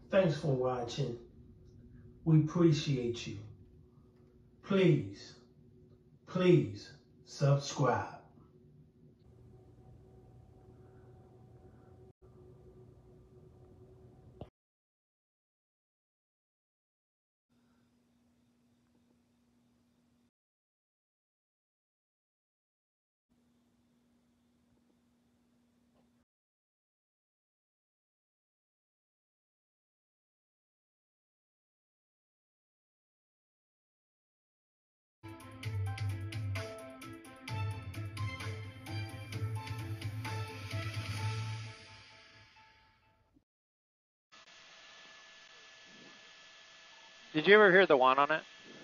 Thanks for watching. We appreciate you. Please subscribe. Did you ever hear the one on it?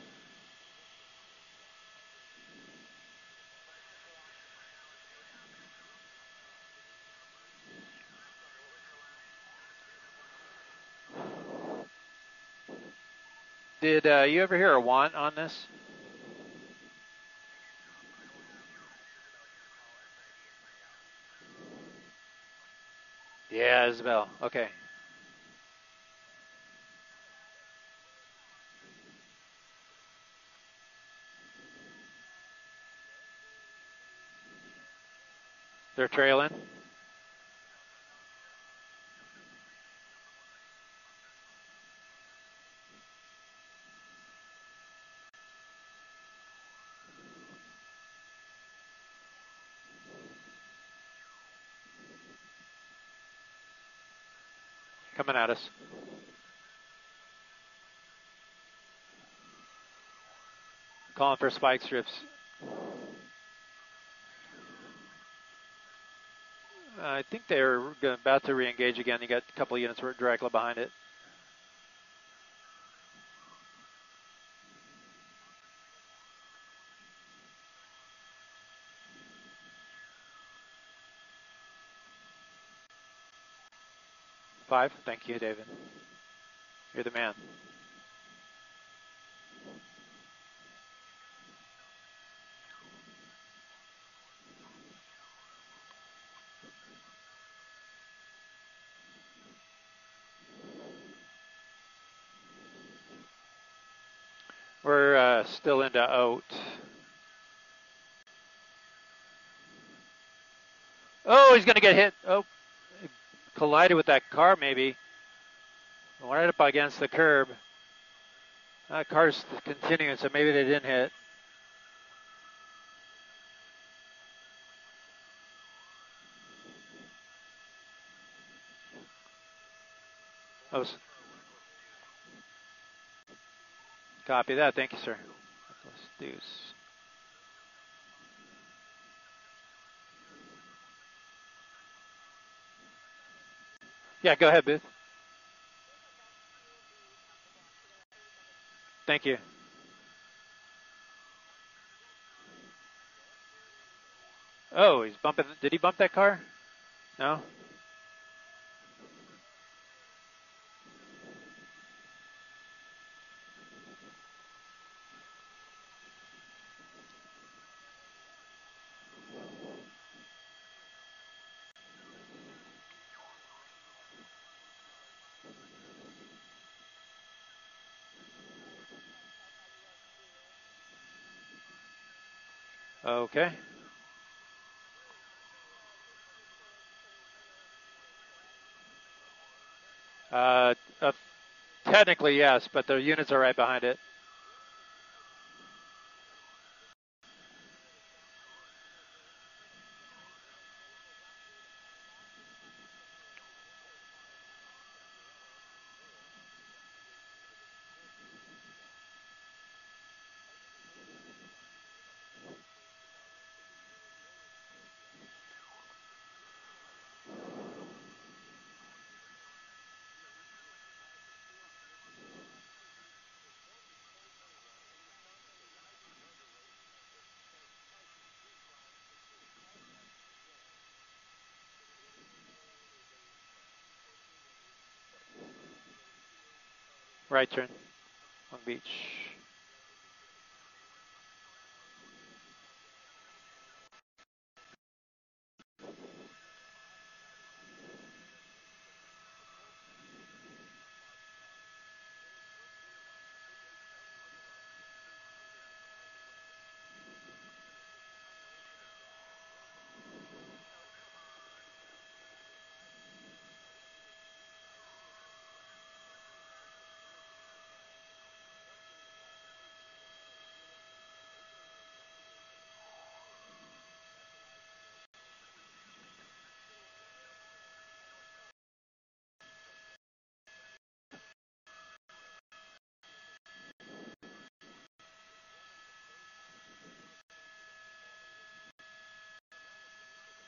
Did you ever hear a want on this? Yeah, Isabel. Okay. They're trailing. Coming at us. Calling for spike strips. I think they're about to re-engage again. You got a couple of units directly behind it. Five. Thank you, David. You're the man. We're still into out. Oh, he's going to get hit. Oh, collided with that car maybe. Right up against the curb. That car's continuing, so maybe they didn't hit. Oh, copy that. Thank you, sir. Let's deuce. Yeah, go ahead, Booth. Thank you. Oh, he's bumping. Did he bump that car? No? Okay. Uh, technically, yes, but the units are right behind it. Right turn. Long Beach.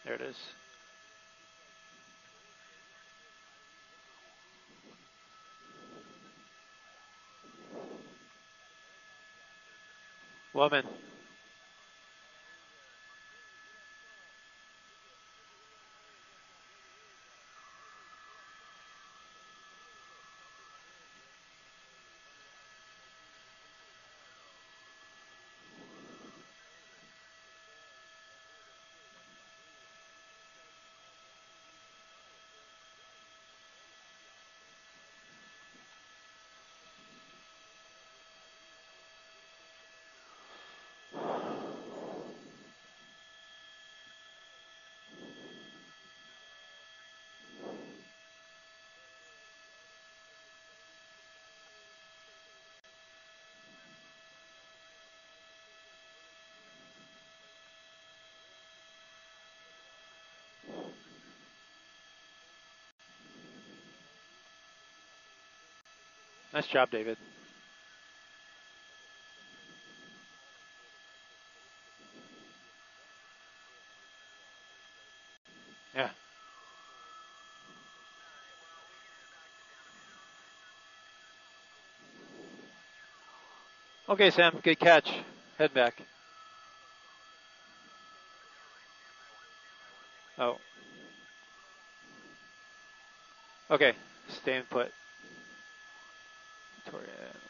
There it is. Woman. Nice job, David. Yeah. Okay, Sam. Good catch. Head back. Oh. Okay. Stay in put. Victoria.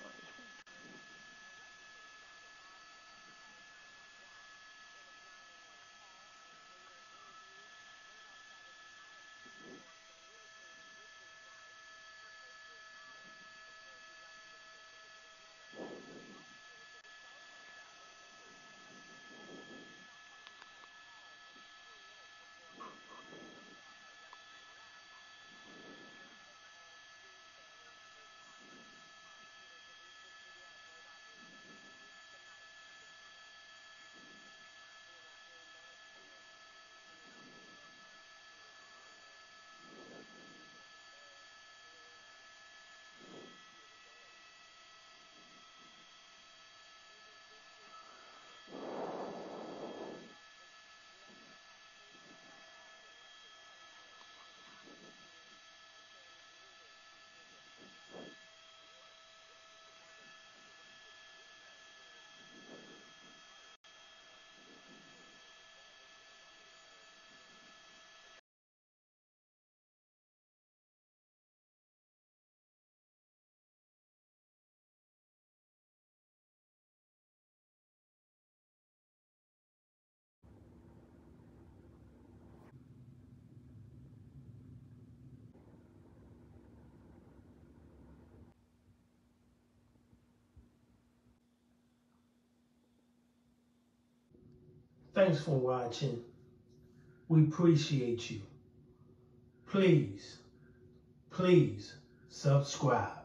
Thanks for watching. We appreciate you. Please subscribe.